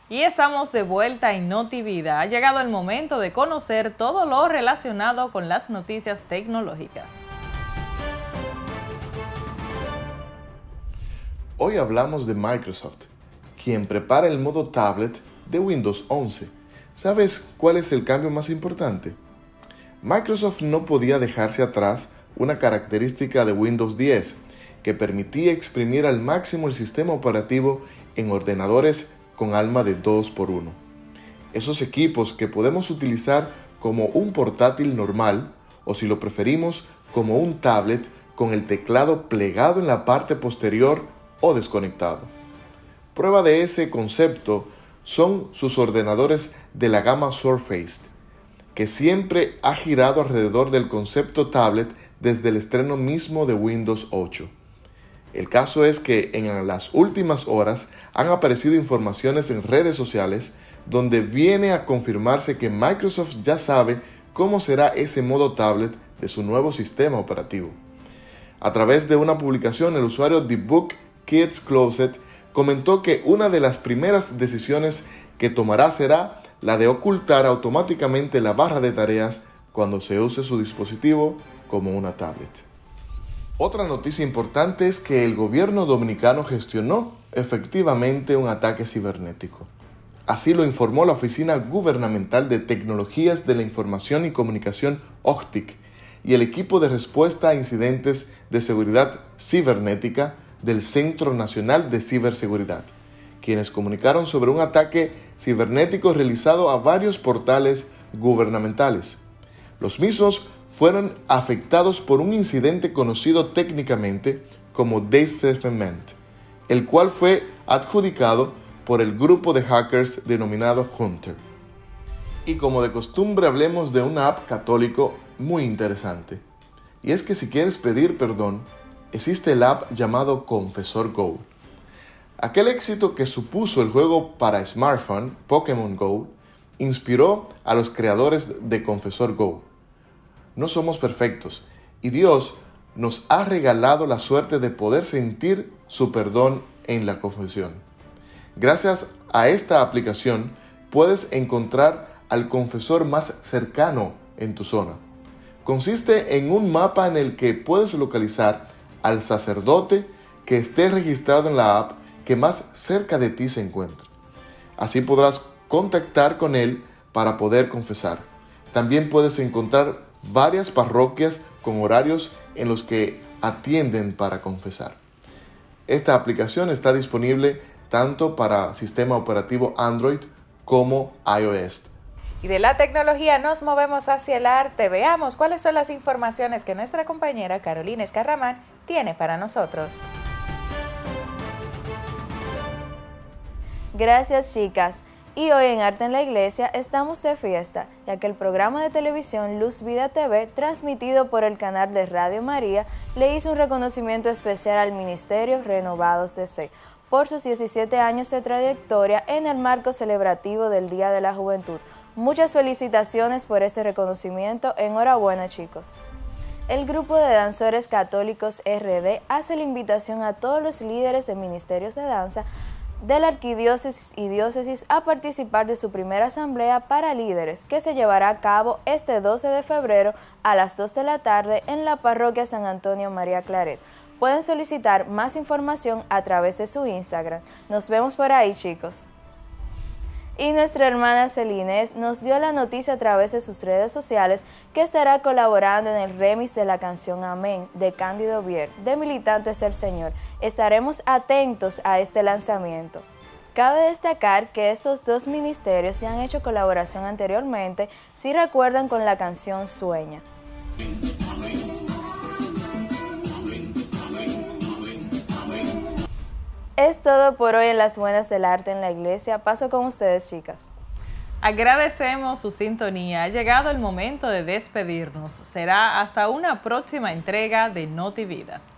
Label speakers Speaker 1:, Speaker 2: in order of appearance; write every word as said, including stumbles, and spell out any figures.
Speaker 1: Y estamos de vuelta en NotiVida. Ha llegado el momento de conocer todo lo relacionado con las noticias tecnológicas.
Speaker 2: Hoy hablamos de Microsoft, quien prepara el modo tablet de Windows once. ¿Sabes cuál es el cambio más importante? Microsoft no podía dejarse atrás una característica de Windows diez, que permitía exprimir al máximo el sistema operativo en ordenadores con alma de dos por uno. Esos equipos que podemos utilizar como un portátil normal, o si lo preferimos, como un tablet con el teclado plegado en la parte posterior o desconectado. Prueba de ese concepto son sus ordenadores de la gama Surface, que siempre ha girado alrededor del concepto tablet desde el estreno mismo de Windows ocho. El caso es que en las últimas horas han aparecido informaciones en redes sociales donde viene a confirmarse que Microsoft ya sabe cómo será ese modo tablet de su nuevo sistema operativo. A través de una publicación, el usuario The Book Kids Closet comentó que una de las primeras decisiones que tomará será la de ocultar automáticamente la barra de tareas cuando se use su dispositivo como una tablet. Otra noticia importante es que el gobierno dominicano gestionó efectivamente un ataque cibernético. Así lo informó la Oficina Gubernamental de Tecnologías de la Información y Comunicación O C T I C y el equipo de respuesta a incidentes de seguridad cibernética del Centro Nacional de Ciberseguridad, quienes comunicaron sobre un ataque cibernético realizado a varios portales gubernamentales. Los mismos fueron afectados por un incidente conocido técnicamente como Defacement, el cual fue adjudicado por el grupo de hackers denominado Hunter. Y como de costumbre, hablemos de una app católico muy interesante. Y es que si quieres pedir perdón, existe el app llamado Confessor Go. Aquel éxito que supuso el juego para smartphone, Pokémon Go, inspiró a los creadores de Confessor Go. No somos perfectos y Dios nos ha regalado la suerte de poder sentir su perdón en la confesión. Gracias a esta aplicación puedes encontrar al confesor más cercano en tu zona. Consiste en un mapa en el que puedes localizar al sacerdote que esté registrado en la app que más cerca de ti se encuentra. Así podrás contactar con él para poder confesar. También puedes encontrar varias parroquias con horarios en los que atienden para confesar. Esta aplicación está disponible tanto para sistema operativo Android como iOS.
Speaker 1: Y de la tecnología nos movemos hacia el arte. Veamos cuáles son las informaciones que nuestra compañera Carolina Escarramán tiene para nosotros.
Speaker 3: Gracias, chicas. Y hoy en Arte en la Iglesia estamos de fiesta, ya que el programa de televisión Luz Vida T V, transmitido por el canal de Radio María, le hizo un reconocimiento especial al Ministerio Renovados D C por sus diecisiete años de trayectoria en el marco celebrativo del Día de la Juventud. Muchas felicitaciones por ese reconocimiento. Enhorabuena, chicos. El grupo de danzores católicos R D hace la invitación a todos los líderes de ministerios de danza de la arquidiócesis y diócesis a participar de su primera asamblea para líderes, que se llevará a cabo este doce de febrero a las dos de la tarde en la parroquia San Antonio María Claret. Pueden solicitar más información a través de su Instagram. Nos vemos por ahí, chicos. Y nuestra hermana Celines nos dio la noticia a través de sus redes sociales que estará colaborando en el remix de la canción Amén de Cándido Vier, de Militantes del Señor. Estaremos atentos a este lanzamiento. Cabe destacar que estos dos ministerios ya han hecho colaboración anteriormente, si recuerdan, con la canción Sueña. Es todo por hoy en Las Buenas del Arte en la Iglesia. Paso con ustedes, chicas.
Speaker 1: Agradecemos su sintonía. Ha llegado el momento de despedirnos. Será hasta una próxima entrega de NotiVida.